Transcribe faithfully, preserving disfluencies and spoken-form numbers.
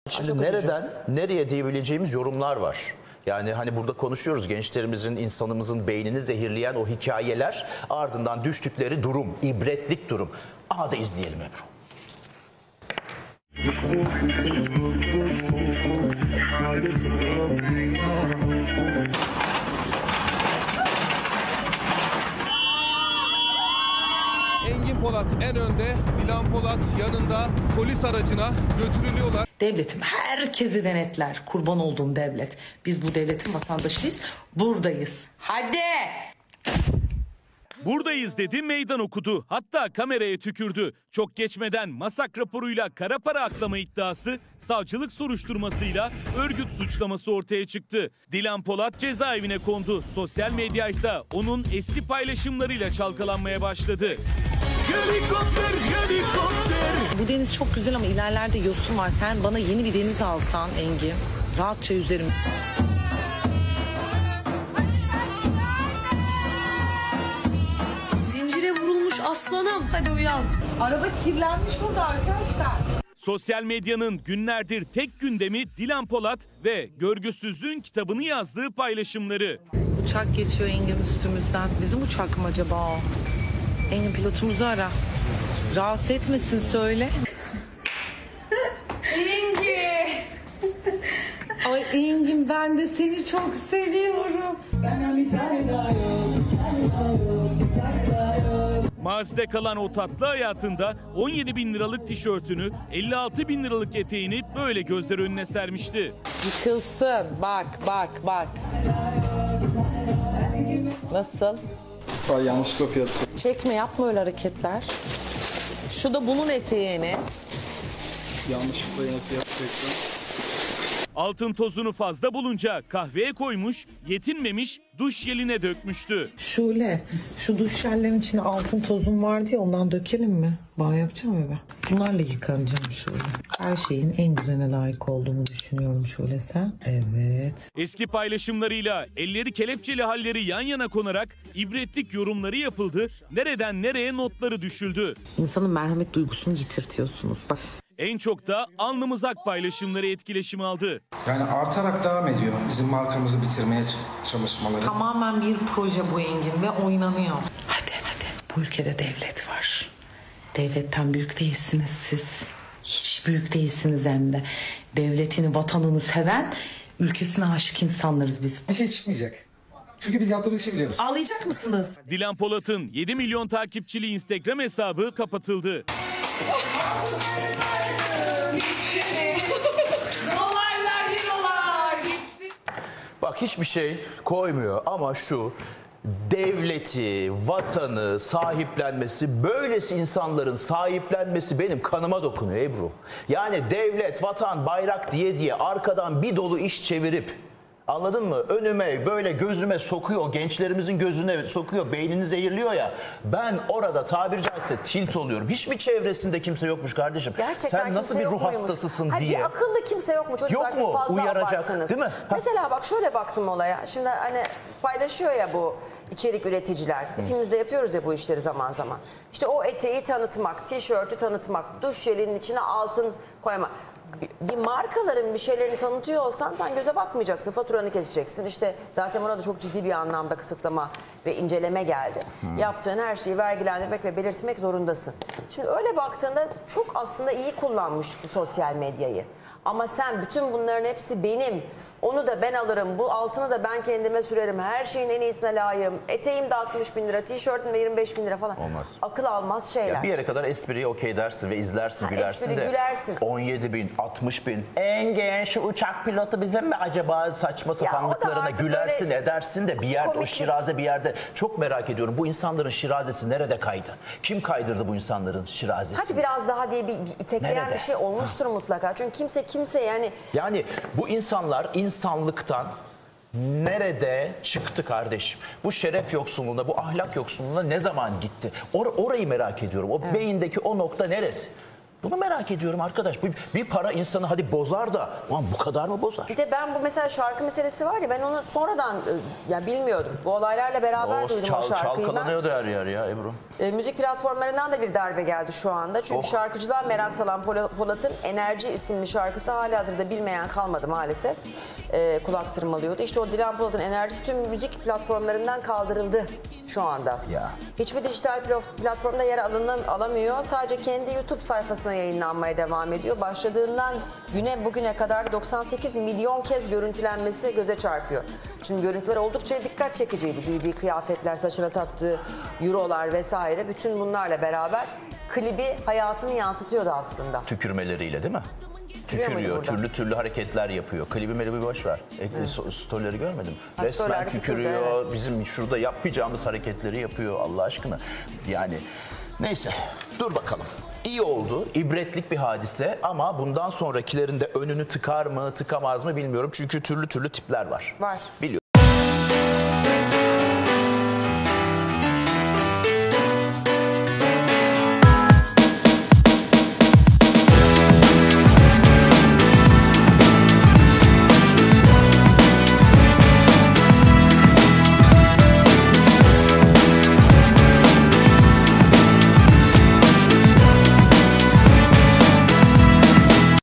Şimdi Çok nereden üzücü. nereye diyebileceğimiz yorumlar var. Yani hani burada konuşuyoruz, gençlerimizin, insanımızın beynini zehirleyen o hikayeler, ardından düştükleri durum, ibretlik durum. Aha da izleyelim Ebru. Engin Polat en önde, Dilan Polat yanında, polis aracına götürülüyorlar. Devletim herkesi denetler. Kurban olduğum devlet. Biz bu devletin vatandaşıyız. Buradayız. Hadi! Buradayız dedi, meydan okudu. Hatta kameraya tükürdü. Çok geçmeden masak raporuyla kara para aklama iddiası, savcılık soruşturmasıyla örgüt suçlaması ortaya çıktı. Dilan Polat cezaevine kondu. Sosyal medya ise onun eski paylaşımlarıyla çalkalanmaya başladı. Helikopter, helikopter. Bu deniz çok güzel ama ilerlerde yosun var. Sen bana yeni bir deniz alsan Engin, rahatça yüzerim. Zincire vurulmuş aslanım. Hadi uyan. Araba kirlenmiş burada arkadaşlar. Sosyal medyanın günlerdir tek gündemi Dilan Polat ve görgüsüzlüğün kitabını yazdığı paylaşımları. Uçak geçiyor Engin üstümüzden. Bizim uçak mı acaba o? Engin pilotumuzu ara. Rahatsız etmesin söyle. Engin. Ay Engin ben de seni çok seviyorum. Mazide kalan o tatlı hayatında on yedi bin liralık tişörtünü, elli altı bin liralık eteğini böyle gözler önüne sermişti. Yıkılsın. Bak bak bak. Nasıl? Ay, yanlışlıkla fiyatı. Çekme, yapma öyle hareketler. Şu da bunun eteğini. Yanlışlıkla yine fiyat çektim. Altın tozunu fazla bulunca kahveye koymuş, yetinmemiş, duş jeline dökmüştü. Şule, şu duş jellerin içine altın tozum var diye ondan dökelim mi? Bağ yapacağım ya ben. Bunlarla yıkanacağım şöyle. Her şeyin en güzeline layık olduğumu düşünüyorum şöyle sen. Evet. Eski paylaşımlarıyla elleri kelepçeli halleri yan yana konarak ibretlik yorumları yapıldı. Nereden nereye notları düşüldü. İnsanın merhamet duygusunu yitirtiyorsunuz. Bak. En çok da alnımız ak paylaşımları etkileşim aldı. Yani artarak devam ediyor bizim markamızı bitirmeye çalışmaları. Tamamen bir proje bu Engin ve oynanıyor. Hadi hadi. Bu ülkede devlet var. Devletten büyük değilsiniz siz. Hiç büyük değilsiniz hem de. Devletini, vatanını seven, ülkesine aşık insanlarız biz. Bir şey çıkmayacak. Çünkü biz yaptığımız işi biliyoruz. Ağlayacak mısınız? Dilan Polat'ın yedi milyon takipçili Instagram hesabı kapatıldı. Bak hiçbir şey koymuyor ama şu devleti, vatanı sahiplenmesi, böylesi insanların sahiplenmesi benim kanıma dokunuyor Ebru. Yani devlet, vatan, bayrak diye diye arkadan bir dolu iş çevirip, anladın mı? Önüme böyle gözüme sokuyor, gençlerimizin gözüne sokuyor, beynini zehirliyor ya. Ben orada tabiri caizse tilt oluyorum. Hiç mi çevresinde kimse yokmuş kardeşim? Gerçekten sen nasıl kimse bir ruh yok muymuş? hastasısın Hayır, diye. Bir akıllı kimse yok mu? Çocuklar Yok siz mu? fazla Uyaracak, abarttınız. değil mi? Ha. Mesela bak şöyle baktım olaya. Şimdi hani paylaşıyor ya bu içerik üreticiler. Hepimiz de yapıyoruz ya bu işleri zaman zaman. İşte o eteği tanıtmak, tişörtü tanıtmak, duş jelinin içine altın koymak. Bir markaların bir şeylerini tanıtıyor olsan sen göze batmayacaksın, faturanı keseceksin. İşte zaten buna da çok ciddi bir anlamda kısıtlama ve inceleme geldi. Hmm. Yaptığın her şeyi vergilendirmek ve belirtmek zorundasın. Şimdi öyle baktığında çok aslında iyi kullanmış bu sosyal medyayı. Ama sen bütün bunların hepsi benim. Onu da ben alırım, bu altını da ben kendime sürerim, her şeyin en iyisine layığım. Eteğim de altmış bin lira, tişörtüm de yirmi beş bin lira falan. Olmaz. Akıl almaz şeyler. Ya bir yere kadar espriyi okey dersin ve izlersin, Ha, gülersin espri de. gülersin. on yedi bin, altmış bin. Engin şu uçak pilotu bizim mi acaba saçma sapanlıklarına artık gülersin, böyle edersin de bir yerde, komiklik. o şiraze bir yerde. Çok merak ediyorum bu insanların şirazesi nerede kaydı? Kim kaydırdı bu insanların şirazesini? Hadi biraz daha diye bir, bir itekleyen Nerede? bir şey olmuştur ha. mutlaka. Çünkü kimse kimse yani... Yani bu insanlar insanlıktan nerede çıktı kardeşim? Bu şeref yoksunluğuna, bu ahlak yoksunluğuna ne zaman gitti? Or orayı merak ediyorum. O evet. beyindeki o nokta neresi? Bunu merak ediyorum arkadaş. Bir, bir para insanı hadi bozar da ulan bu kadar mı bozar? Bir de ben bu mesela şarkı meselesi var ya, ben onu sonradan e, yani bilmiyordum. Bu olaylarla beraber O duydum çal, o şarkıyı ben. çalkalanıyordu her yer ya Ebru. E, müzik platformlarından da bir darbe geldi şu anda. Çünkü Oh. şarkıcılığa merak salan Pola- Polat'ın Enerji isimli şarkısı halihazırda bilmeyen kalmadı maalesef. E, kulak tırmalıyordu. İşte o Dilan Polat'ın Enerjisi tüm müzik platformlarından kaldırıldı şu anda. Ya. Hiçbir dijital pl- platformda yer alınam- alamıyor. Sadece kendi YouTube sayfasına yayınlanmaya devam ediyor. Başladığından güne bugüne kadar doksan sekiz milyon kez görüntülenmesi göze çarpıyor. Şimdi görüntüler oldukça dikkat çekiciydi. Giydiği kıyafetler, saçına taktığı eurolar vesaire, bütün bunlarla beraber klibi hayatını yansıtıyordu aslında. Tükürmeleriyle değil mi? Tükürüyor muydu Tükürüyor, burada? türlü türlü hareketler yapıyor. Klibi melibi boş ver. E, storyleri görmedim. Ha, Resmen storylerde tükürüyor, tükürdü, evet. bizim şurada yapmayacağımız hareketleri yapıyor Allah aşkına. Yani neyse dur bakalım. İyi oldu, ibretlik bir hadise ama bundan sonrakilerin de önünü tıkar mı, tıkamaz mı bilmiyorum. Çünkü türlü türlü tipler var. Var. Biliyorum.